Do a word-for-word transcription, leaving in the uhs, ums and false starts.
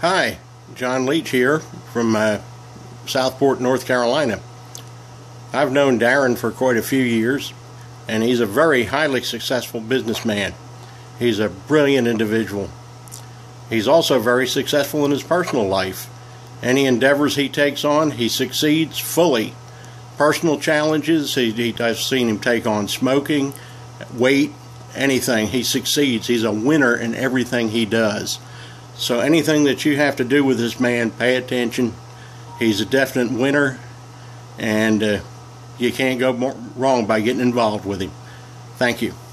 Hi, John Leach here from uh, Southport, North Carolina. I've known Darren for quite a few years, and he's a very highly successful businessman. He's a brilliant individual. He's also very successful in his personal life. Any endeavors he takes on, he succeeds fully. Personal challenges, he, he, I've seen him take on smoking, weight, anything. He succeeds. He's a winner in everything he does. So anything that you have to do with this man, pay attention. He's a definite winner, and uh, you can't go wrong by getting involved with him. Thank you.